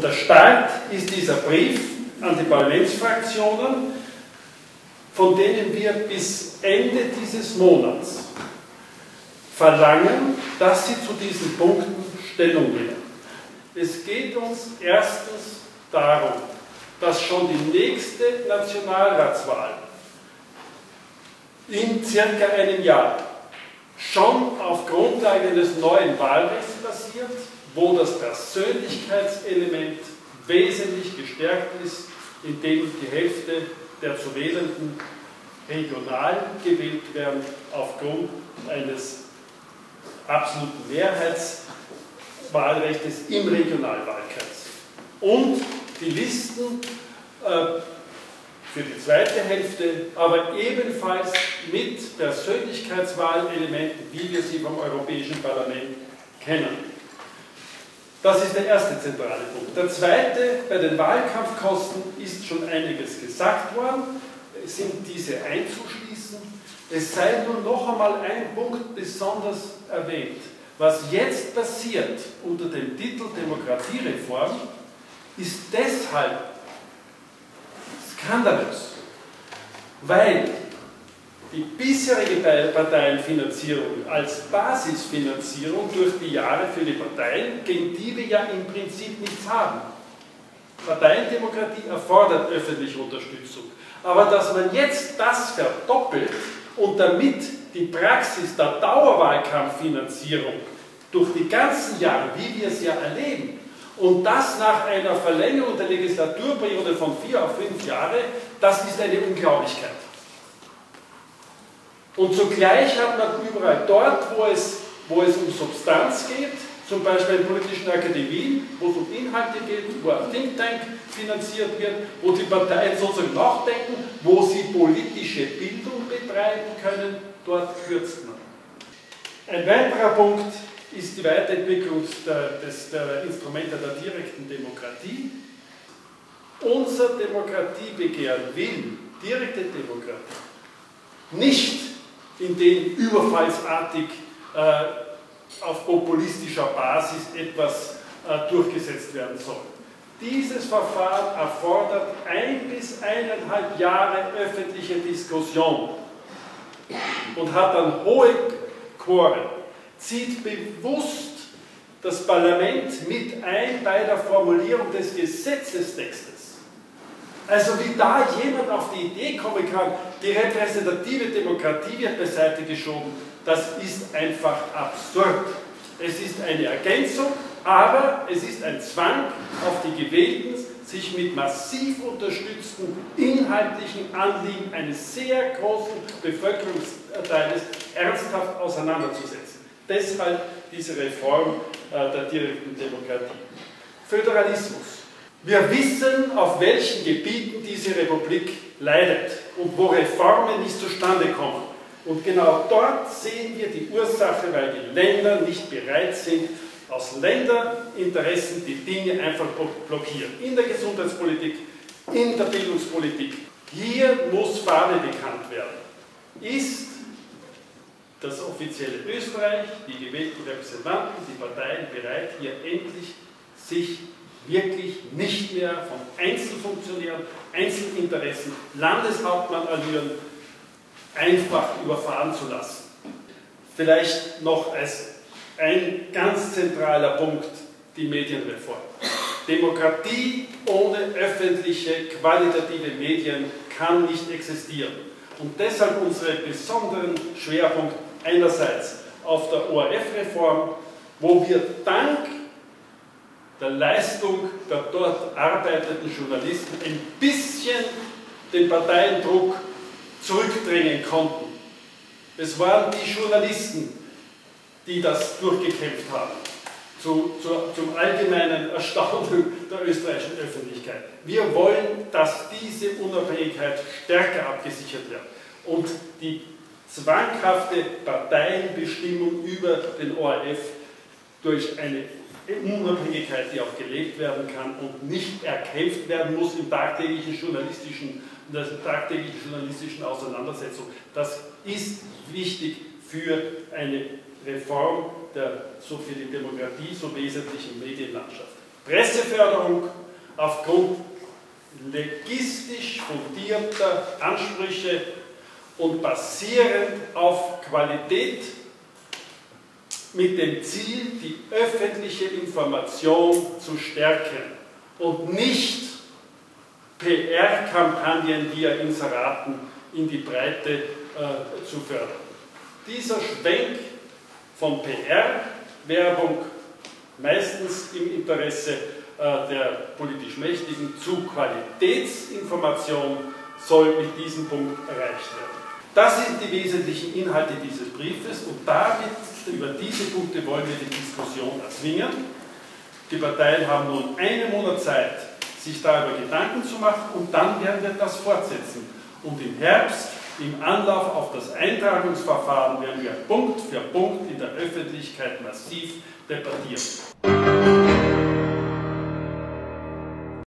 Der Start ist dieser Brief an die Parlamentsfraktionen, von denen wir bis Ende dieses Monats verlangen, dass sie zu diesen Punkten Stellung nehmen. Es geht uns erstens darum, dass schon die nächste Nationalratswahl in circa einem Jahr schon auf Grundlage eines neuen Wahlrechts passiert, wo das Persönlichkeitselement wesentlich gestärkt ist, indem die Hälfte der zu Wählenden regional gewählt werden, aufgrund eines absoluten Mehrheitswahlrechts im Regionalwahlkreis. Und die Listen für die zweite Hälfte, aber ebenfalls mit Persönlichkeitswahlelementen, wie wir sie vom Europäischen Parlament kennen. Das ist der erste zentrale Punkt. Der zweite, bei den Wahlkampfkosten ist schon einiges gesagt worden, sind diese einzuschließen. Es sei nur noch einmal ein Punkt besonders erwähnt. Was jetzt passiert unter dem Titel Demokratiereform, ist deshalb skandalös, weil die bisherige Parteienfinanzierung als Basisfinanzierung durch die Jahre für die Parteien, gegen die wir ja im Prinzip nichts haben. Parteiendemokratie erfordert öffentliche Unterstützung. Aber dass man jetzt das verdoppelt und damit die Praxis der Dauerwahlkampffinanzierung durch die ganzen Jahre, wie wir es ja erleben, und das nach einer Verlängerung der Legislaturperiode von 4 auf 5 Jahre, das ist eine Unglaublichkeit. Und zugleich hat man überall dort, wo es um Substanz geht, zum Beispiel in politischen Akademien, wo es um Inhalte geht, wo ein Think Tank finanziert wird, wo die Parteien sozusagen nachdenken, wo sie politische Bildung betreiben können, dort kürzt man. Ein weiterer Punkt ist die Weiterentwicklung der Instrumente der direkten Demokratie. Unser Demokratiebegehren will direkte Demokratie nicht, indem überfallsartig auf populistischer Basis etwas durchgesetzt werden soll. Dieses Verfahren erfordert 1 bis 1,5 Jahre öffentliche Diskussion und hat dann hohe Quoren, zieht bewusst das Parlament mit ein bei der Formulierung des Gesetzestextes. Also wie da jemand auf die Idee kommen kann, die repräsentative Demokratie wird beiseite geschoben, das ist einfach absurd. Es ist eine Ergänzung, aber es ist ein Zwang auf die Gewählten, sich mit massiv unterstützten inhaltlichen Anliegen eines sehr großen Bevölkerungsteiles ernsthaft auseinanderzusetzen. Deshalb diese Reform der direkten Demokratie. Föderalismus. Wir wissen, auf welchen Gebieten diese Republik leidet und wo Reformen nicht zustande kommen. Und genau dort sehen wir die Ursache, weil die Länder nicht bereit sind, aus Länderinteressen die Dinge einfach blockieren. In der Gesundheitspolitik, in der Bildungspolitik. Hier muss Farbe bekannt werden. Ist das offizielle Österreich, die gewählten Repräsentanten, die Parteien bereit, hier endlich sich wirklich nicht mehr von Einzelfunktionären, Einzelinteressen, Landeshauptmannallüren einfach überfahren zu lassen. Vielleicht noch als ein ganz zentraler Punkt die Medienreform. Demokratie ohne öffentliche, qualitative Medien kann nicht existieren. Und deshalb unsere besonderen Schwerpunkt einerseits auf der ORF-Reform, wo wir dank der Leistung der dort arbeitenden Journalisten ein bisschen den Parteiendruck zurückdrängen konnten. Es waren die Journalisten, die das durchgekämpft haben, zum allgemeinen Erstaunen der österreichischen Öffentlichkeit. Wir wollen, dass diese Unabhängigkeit stärker abgesichert wird und die zwanghafte Parteienbestimmung über den ORF durch eine Unabhängigkeit, die auch gelebt werden kann und nicht erkämpft werden muss in der tagtäglichen journalistischen Auseinandersetzung. Das ist wichtig für eine Reform der so für die Demokratie so wesentlichen Medienlandschaft. Presseförderung aufgrund legistisch fundierter Ansprüche und basierend auf Qualität mit dem Ziel, die öffentliche Information zu stärken und nicht PR-Kampagnen via Inseraten in die Breite zu fördern. Dieser Schwenk von PR-Werbung, meistens im Interesse der politisch Mächtigen, zu Qualitätsinformation soll mit diesem Punkt erreicht werden. Das sind die wesentlichen Inhalte dieses Briefes und über diese Punkte wollen wir die Diskussion erzwingen. Die Parteien haben nun einen Monat Zeit, sich darüber Gedanken zu machen und dann werden wir das fortsetzen. Und im Herbst, im Anlauf auf das Eintragungsverfahren, werden wir Punkt für Punkt in der Öffentlichkeit massiv debattieren.